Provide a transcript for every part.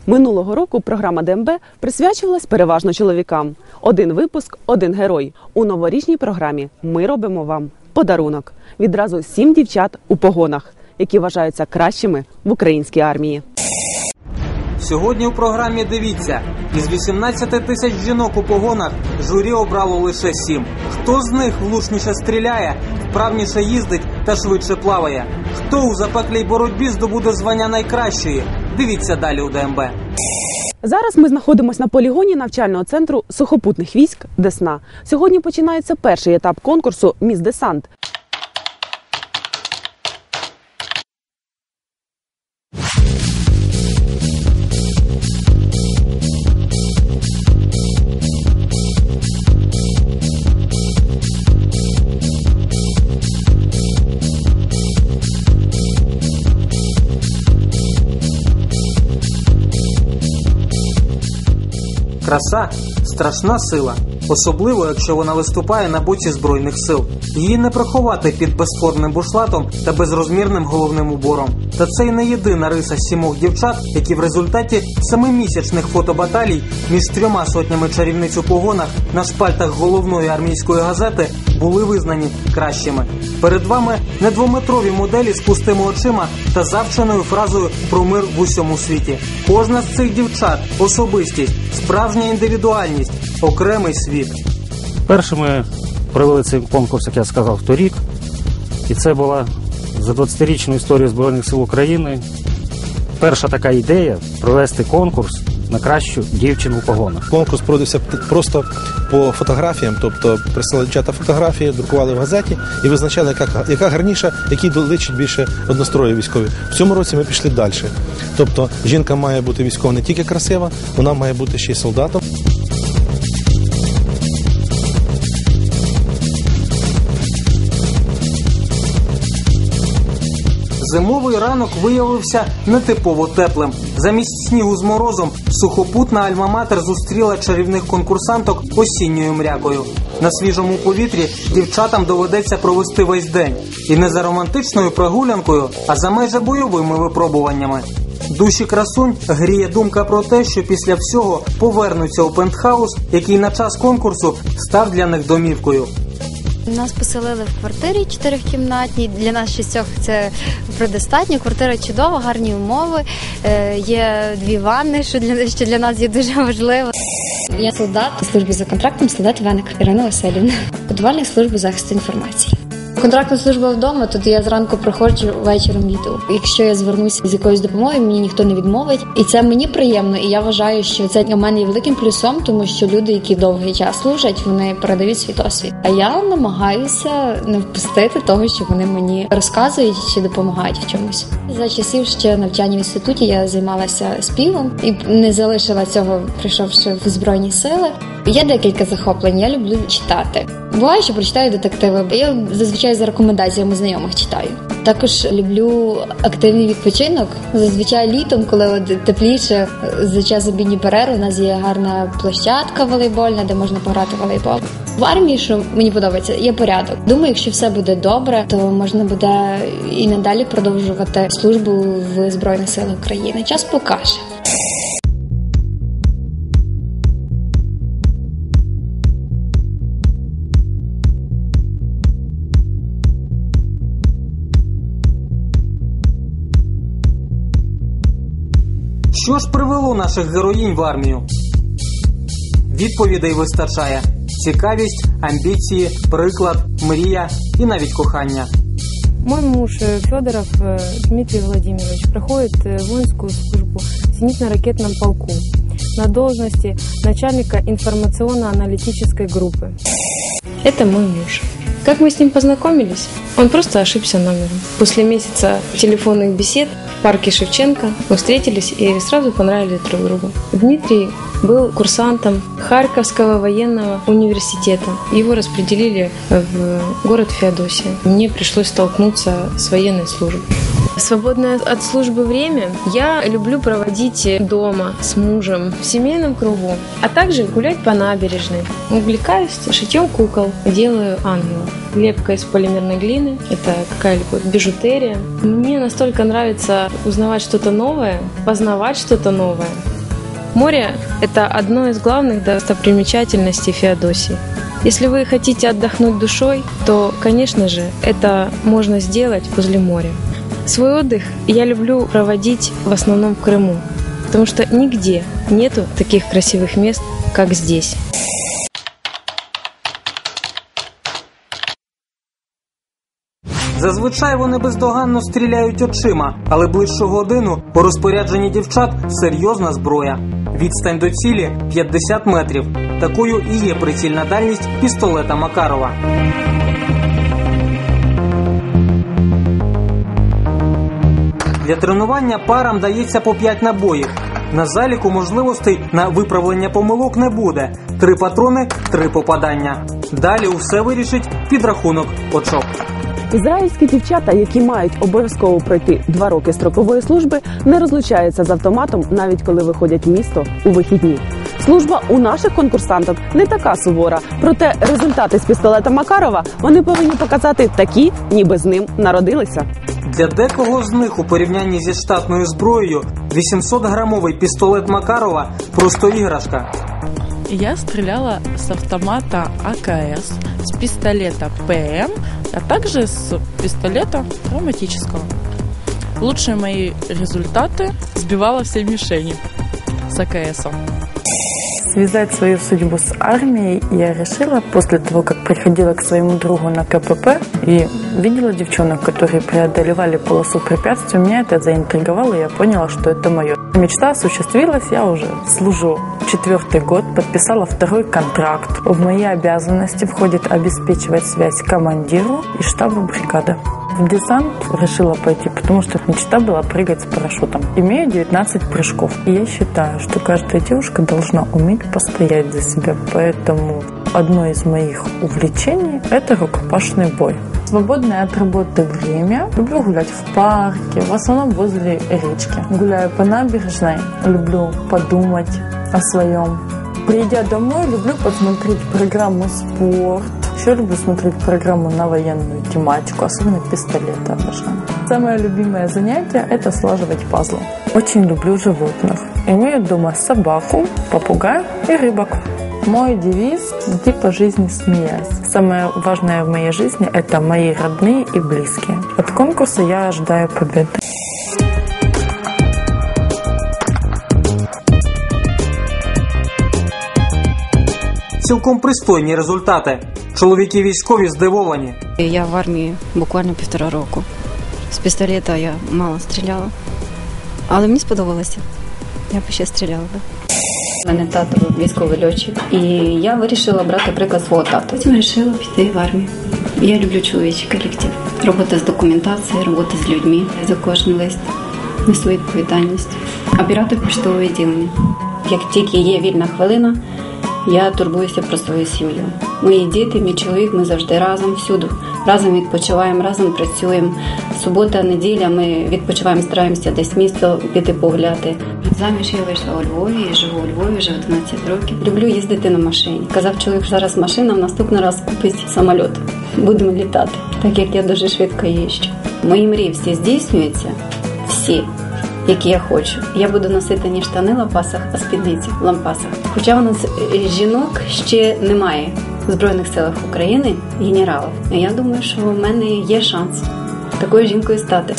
Минулого року програма ДМБ присвячувалась переважно чоловікам. Один випуск – один герой. У новорічній програмі ми робимо вам подарунок. Відразу 7 дівчат у погонах, які вважаються кращими в українській армії. Сьогодні у програмі дивіться. Із 18 тисяч жінок у погонах журі обрало лише 7. Хто з них влучніше стріляє, вправніше їздить та швидше плаває? Хто у запеклій боротьбі здобуде звання найкращої? Дивіться далі у ДМБ. Зараз ми знаходимося на полігоні навчального центру сухопутних військ «Десна». Сьогодні починається перший етап конкурсу «Міс Десант». Краса – страшна сила, особливо, якщо вона виступає на боці Збройних сил. Її не приховати під безформним бушлатом та безрозмірним головним убором. Та це й не єдина риса 7 дівчат, які в результаті 7-місячних фотобаталій між 3 сотнями чарівниць у погонах на шпальтах головної армійської газети були визнані кращими. Перед вами не 2-метрові моделі з пустими очима та завченою фразою про мир в усьому світі. Кожна з цих дівчат – особистість, справжня індивідуальність, окремий світ. Перше ми провели цей конкурс, як я сказав, торік. І це була за 20-річну історію Збройних сил України перша така ідея провести конкурс на кращу дівчину у погонах. Конкурс проводився просто по фотографіям, тобто присилали дівчата фотографії, друкували в газеті і визначали, яка гарніша, який личить більше однострої військові. В цьому році ми пішли далі. Тобто жінка має бути військова не тільки красива, вона має бути ще й солдатом. Зимовий ранок виявився нетипово теплим. Замість снігу з морозом сухопутна альма-матер зустріла чарівних конкурсанток осінньою мрякою. На свіжому повітрі дівчатам доведеться провести весь день. І не за романтичною прогулянкою, а за майже бойовими випробуваннями. Душі красунь гріє думка про те, що після всього повернуться у пентхаус, який на час конкурсу став для них домівкою. Нас поселили в квартирі 4-кімнатній. Для нас 6 це предостатньо. Квартира чудова, гарні умови. Є 2 ванни, що для нас є дуже важливо. Я солдат служби за контрактом, солдат Веник Ірина Васильівна. Подвальна служба захисту інформації. Контрактна служба вдома, тут я зранку приходжу, вечором йду. Якщо я звернуся з якоюсь допомогою, мені ніхто не відмовить. І це мені приємно, і я вважаю, що це для мене є великим плюсом, тому що люди, які довгий час служать, вони передають свій досвід. А я намагаюся не впустити того, що вони мені розказують чи допомагають в чомусь. За часів ще навчання в інституті я займалася співом і не залишила цього, прийшовши в Збройні сили. Є декілька захоплень, я люблю читати. Буває, що прочитаю детективи. Я зазвичай за рекомендаціями знайомих читаю. Також люблю активний відпочинок. Зазвичай літом, коли тепліше, за час обідньої перерви, у нас є гарна площадка волейбольна, де можна пограти в волейбол. В армії, що мені подобається, є порядок. Думаю, якщо все буде добре, то можна буде і надалі продовжувати службу в Збройних силах України. Час покаже. Що ж привело наших героїнь в армію? Відповідей вистачає. Цікавість, амбіції, приклад, мрія і навіть кохання. Мой муж Федоров Дмитрий Владимирович проходит воинскую службу в зенитно-ракетном полку на должности начальника информационно-аналитической группы. Это мой муж. Как мы с ним познакомились? Он просто ошибся номером. После месяца телефонных бесед в парке Шевченко мы встретились и сразу понравились друг другу. Дмитрий был курсантом Харьковского военного университета. Его распределили в город Феодосия. Мне пришлось столкнуться с военной службой. Свободное от службы время я люблю проводить дома с мужем в семейном кругу, а также гулять по набережной. Увлекаюсь шитьем кукол, делаю ангелов. Лепка из полимерной глины, это какая-либо бижутерия. Мне настолько нравится узнавать что-то новое, познавать что-то новое. Море – это одно из главных достопримечательностей Феодосии. Если вы хотите отдохнуть душой, то, конечно же, это можно сделать возле моря. Свой отдых я люблю проводить в основном в Крыму, потому что нигде нету таких красивых мест, как здесь. Зазвичай вони бездоганно стріляють очима, але ближчу годину у розпорядженні дівчат серйозна зброя. Відстань до цілі 50 метрів. Такою і є прицільна дальність пістолета Макарова. Для тренування парам дається по 5 набоїв. На заліку можливостей на виправлення помилок не буде. 3 патрони – 3 попадання. Далі усе вирішить підрахунок очок. Ізраїльські дівчата, які мають обов'язково пройти 2 роки строкової служби, не розлучаються з автоматом, навіть коли виходять в місто у вихідні. Служба у наших конкурсанток не така сувора, проте результати з пістолета Макарова вони повинні показати такі, ніби з ним народилися. Для декого з них у порівнянні зі штатною зброєю 800-грамовий пістолет Макарова – просто іграшка. Я стреляла с автомата АКС, с пистолета ПМ, а также с пистолета травматического. Лучшие мои результаты сбивала все мишени с АКСом. Связать свою судьбу с армией я решила после того, как приходила к своему другу на КПП и видела девчонок, которые преодолевали полосу препятствий. Меня это заинтриговало, и я поняла, что это мое. Мечта осуществилась, я уже служу 4-й год, подписала 2-й контракт. В мои обязанности входит обеспечивать связь командиру и штабу бригады. В десант решила пойти, потому что мечта была прыгать с парашютом. Имею 19 прыжков. И я считаю, что каждая девушка должна уметь постоять за себя. Поэтому одно из моих увлечений – это рукопашный бой. Свободное от работы время. Люблю гулять в парке, в основном возле речки. Гуляю по набережной, люблю подумать о своем. Придя домой, люблю посмотреть программу «Спорт». Еще люблю смотреть программу на военную тематику, особенно пистолеты обожаю. Самое любимое занятие – это слаживать пазлы. Очень люблю животных. Имею дома собаку, попугая и рыбок. Мой девиз – «Иди по жизни смеясь». Самое важное в моей жизни – это мои родные и близкие. От конкурса я ожидаю победы. Цілком пристойні результати. Чоловіки військові здивовані. Я в армії буквально 1,5 року. З пістолета я мало стріляла, але мені сподобалося. Я б ще стріляла. У мене тато військовий льотчик, і я вирішила брати приклад свого тата. Потім вирішила піти в армію. Я люблю чоловічий колектив. Робота з документацією, робота з людьми. За кожен лист несу відповідальність. Оператор поштового відділення. Як тільки є вільна хвилина, я турбуюся про свою сім'ю. Мої діти, мій чоловік, ми завжди разом, всюди. Разом відпочиваємо, разом працюємо. Субота, неділя ми відпочиваємо, стараємося десь місто піти погуляти. Заміж я вийшла у Львові і живу у Львові вже 11 років. Люблю їздити на машині. Казав чоловік, що зараз машина, в наступний раз купить самоліт. Будемо літати, так як я дуже швидко їжджу. Мої мрії всі здійснюються, всі, які я хочу. Я буду носити не штани в лампасах, а спідниці в лампасах. Хоча у нас жінок ще немає в Збройних силах України, генералів. Я думаю, що в мене є шанс такою жінкою стати.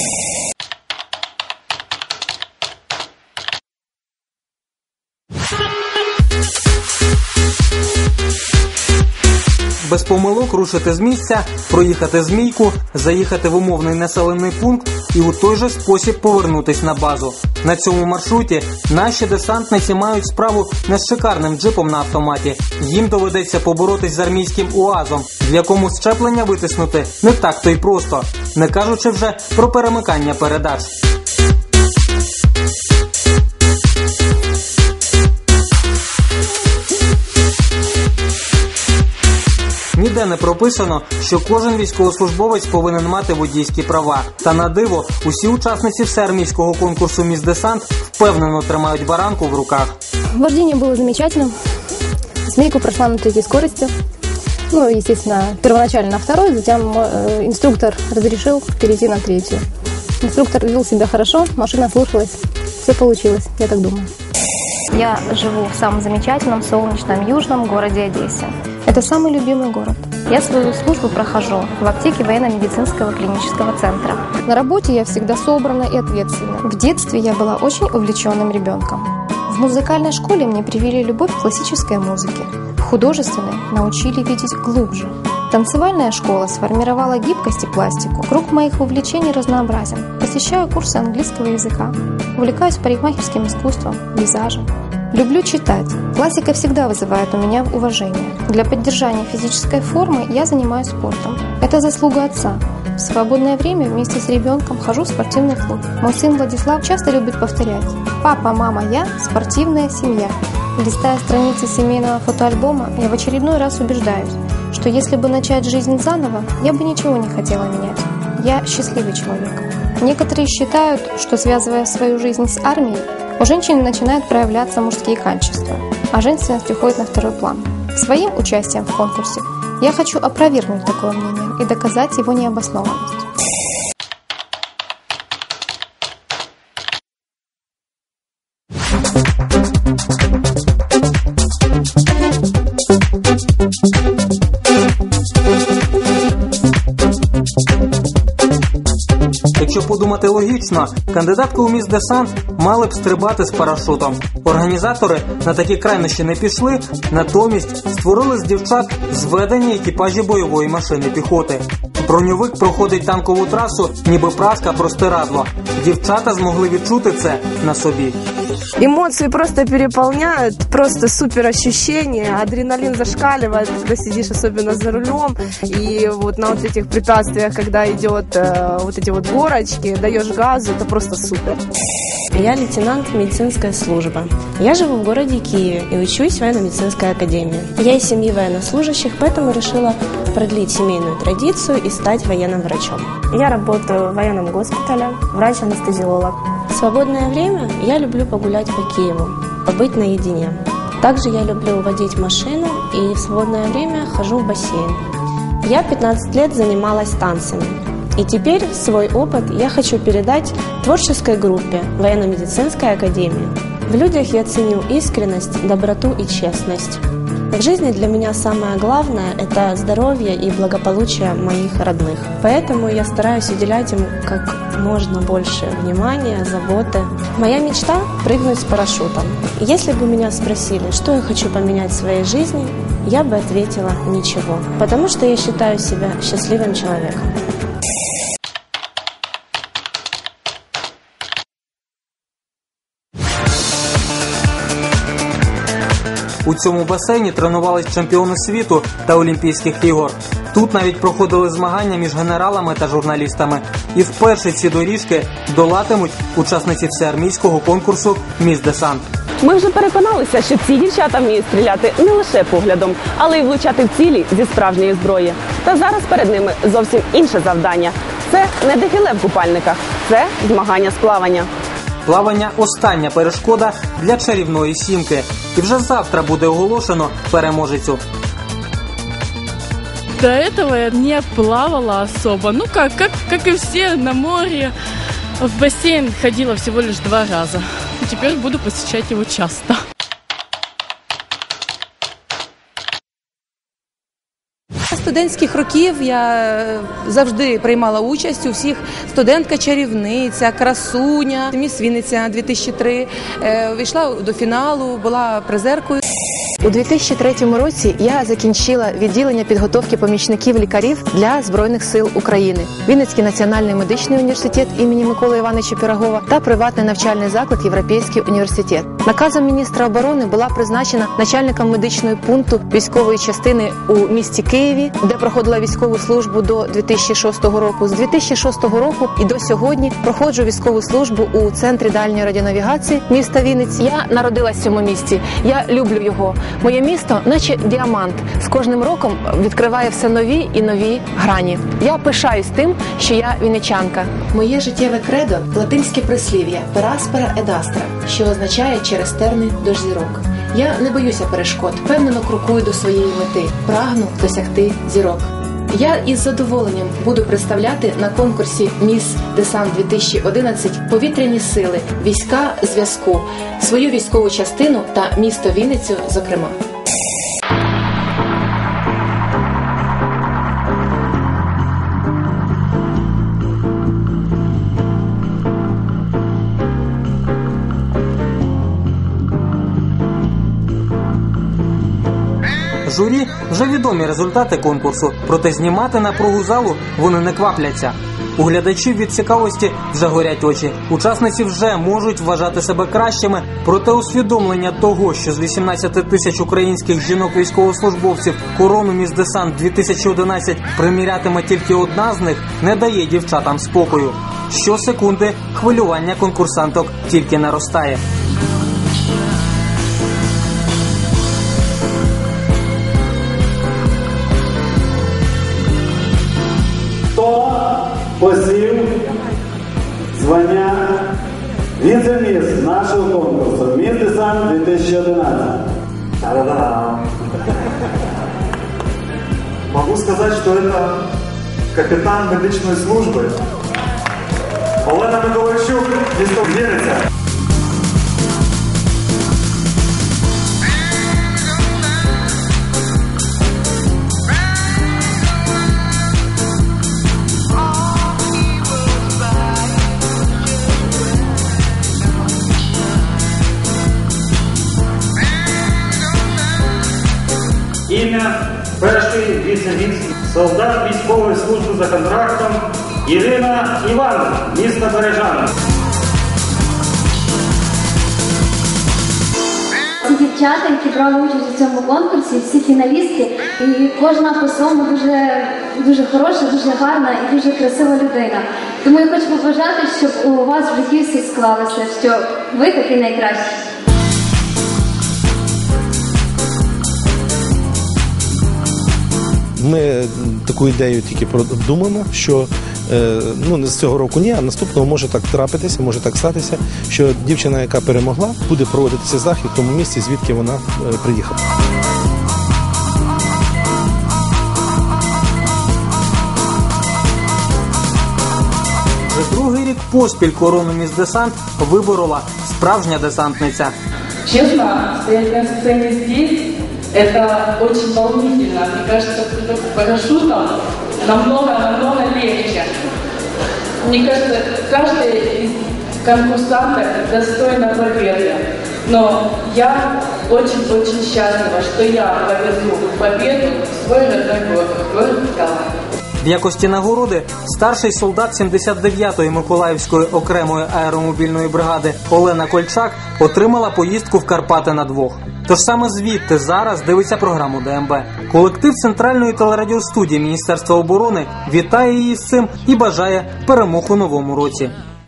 Без помилок рушити з місця, проїхати змійку, заїхати в умовний населений пункт і у той же спосіб повернутись на базу. На цьому маршруті наші десантниці мають справу не з шикарним джипом на автоматі. Їм доведеться поборотись з армійським УАЗом, в якому щеплення витиснути не так-то й просто, не кажучи вже про перемикання передач. Ніде не прописано, що кожен військовослужбовець повинен мати водійські права. Та на диво, усі учасниці всеармійського конкурсу «Міс Десант» впевнено тримають баранку в руках. Вождение было замечательным. Змейку прошла на 3-й скорости. Ну, естественно, первоначально на 2-й, затем инструктор разрешил перейти на 3-ю. Инструктор вел себя хорошо, машина слушалась. Все получилось, я так думаю. Я живу в самом замечательном, солнечном, южном городе Одессе. Это самый любимый город. Я свою службу прохожу в аптеке военно-медицинского клинического центра. На работе я всегда собрана и ответственна. В детстве я была очень увлеченным ребенком. В музыкальной школе мне привили любовь к классической музыке. В художественной научили видеть глубже. Танцевальная школа сформировала гибкость и пластику. Круг моих увлечений разнообразен. Посещаю курсы английского языка. Увлекаюсь парикмахерским искусством, визажем. Люблю читать. Классика всегда вызывает у меня уважение. Для поддержания физической формы я занимаюсь спортом. Это заслуга отца. В свободное время вместе с ребенком хожу в спортивный клуб. Мой сын Владислав часто любит повторять: «Папа, мама, я – спортивная семья». Листая страницы семейного фотоальбома, я в очередной раз убеждаюсь, что если бы начать жизнь заново, я бы ничего не хотела менять. Я счастливый человек. Некоторые считают, что, связывая свою жизнь с армией, у женщин начинают проявляться мужские качества, а женственность уходит на второй план. Своим участием в конкурсе я хочу опровергнуть такое мнение и доказать его необоснованность. Якщо подумати логічно, кандидатки у міс Десант мали б стрибати з парашутом. Організатори на такі крайнощі не пішли, натомість створили з дівчат зведені екіпажі бойової машини піхоти. Броньовик проходить танкову трасу, ніби праска простирадло. Дівчата змогли відчути це на собі. Эмоции просто переполняют, просто супер ощущения, адреналин зашкаливает, когда сидишь особенно за рулем, и вот на вот этих препятствиях, когда идет вот эти вот горочки, даешь газу, это просто супер. Я лейтенант медицинской службы. Я живу в городе Киеве и учусь в военно-медицинской академии. Я из семьи военнослужащих, поэтому решила продлить семейную традицию и стать военным врачом. Я работаю в военном госпитале, врач-анестезиолог. В свободное время я люблю погулять по Киеву, побыть наедине. Также я люблю водить машину и в свободное время хожу в бассейн. Я 15 лет занималась танцами. И теперь свой опыт я хочу передать творческой группе военно-медицинской академии. В людях я ценю искренность, доброту и честность. В жизни для меня самое главное – это здоровье и благополучие моих родных. Поэтому я стараюсь уделять им как можно больше внимания, заботы. Моя мечта – прыгнуть с парашютом. Если бы меня спросили, что я хочу поменять в своей жизни, я бы ответила – ничего. Потому что я считаю себя счастливым человеком. У цьому басейні тренувались чемпіони світу та Олімпійських ігор. Тут навіть проходили змагання між генералами та журналістами. І вперше ці доріжки долатимуть учасниці всеармійського конкурсу «Міс Десант». Ми вже переконалися, що ці дівчата вміють стріляти не лише поглядом, але й влучати в цілі зі справжньої зброї. Та зараз перед ними зовсім інше завдання. Це не дефіле в купальниках, це змагання з плавання. Плавання – остання перешкода для чарівної сімки. І вже завтра буде оголошено переможецю. До этого я не плавала особо. Ну как и все, на море. В бассейн ходила всего лишь 2 раза. Теперь буду посещать его часто. З студентських років я завжди приймала участь у всіх «Студентка-чарівниця», «Красуня», «Міс Вінниця» 2003. Війшла до фіналу, була призеркою. У 2003 році я закінчила відділення підготовки помічників лікарів для Збройних сил України, Вінницький національний медичний університет імені Миколи Івановича Пирогова та приватний навчальний заклад Європейський університет. Наказом міністра оборони була призначена начальником медичного пункту військової частини у місті Києві, де проходила військову службу до 2006 року. З 2006 року і до сьогодні проходжу військову службу у Центрі дальньої радіонавігації міста Вінниці. Я народилась в цьому місті, я люблю його. Моє місто, наче діамант, з кожним роком відкриває все нові і нові грані. Я пишаюсь тим, що я вінничанка. Моє життєве кредо – латинське прислів'я «per aspera ed astra», що означає «через терни до зірок». Я не боюся перешкод, впевнено крокую до своєї мети, прагну досягти зірок. Я із задоволенням буду представляти на конкурсі «Міс Десант-2011» повітряні сили, війська зв'язку, свою військову частину та місто Вінницю, зокрема. Журі вже відомі результати конкурсу, проте знімати напругу залу вони не квапляться. У глядачів від цікавості вже горять очі. Учасниці вже можуть вважати себе кращими, проте усвідомлення того, що з 18 тисяч українських жінок-військовослужбовців корону «Міс Десант-2011» примірятиме тільки одна з них, не дає дівчатам спокою. Щосекунди хвилювання конкурсанток тільки наростає. Посів звання віце-міс нашого конкурсу «Міс Десант-2011». Та-да-да! Могу сказать, что это капитан медичной службы Олена Миколайчук, місто Вінниця. Ім'я перший віце-міс, солдат військової служби за контрактом Ірина Іванівна, місто Бережани. Ці дівчата, які брали участь у цьому конкурсі, всі фіналістки, і кожна по-своєму дуже хороша, дуже гарна і дуже красива людина. Тому я хочу побажати, щоб у вас в житті все склалося, що ви такі найкращі. Ми таку ідею тільки продумаємо, що не з цього року ні, а наступного може так трапитися, може так статися, що дівчина, яка перемогла, буде проводитися захід в тому місці, звідки вона приїхала. Вже другий рік поспіль корону «Міс Десант» виборола справжня десантниця. Честно, стоять на сцене здесь — это очень волнительно. Мне кажется, парашютом намного легче. Мне кажется, каждая из конкурсанток достойна победы. Но я очень счастлива, что я повезу победу в свой родной город Николаев. В якості нагороди старший солдат 79-ї Миколаївської окремої аеромобільної бригади Олена Кольчак отримала поїздку в Карпати на двох. Тож саме звідти зараз дивиться програму ДМБ. Колектив Центральної телерадіостудії Міністерства оборони вітає її з цим і бажає перемог у новому році.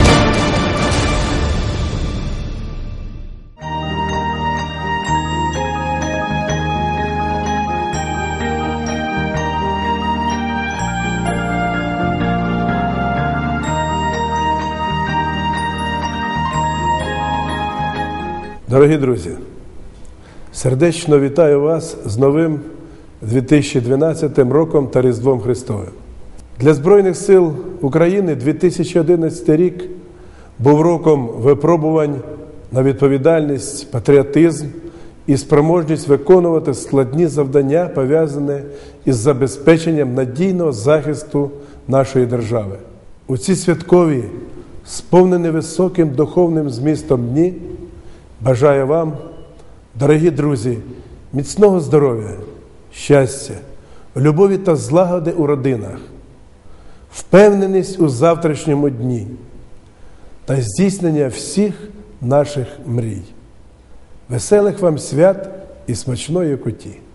Дорогі друзі, сердечно вітаю вас з новим 2012 роком та Різдвом Христовим. Для Збройних сил України 2011 рік був роком випробувань на відповідальність, патріотизм і спроможність виконувати складні завдання, пов'язані із забезпеченням надійного захисту нашої держави. У ці святкові, сповнені високим духовним змістом дні, бажаю вам, дорогі друзі, міцного здоров'я, щастя, любові та злагоди у родинах, впевненість у завтрашньому дні та здійснення всіх наших мрій. Веселих вам свят і смачної куті!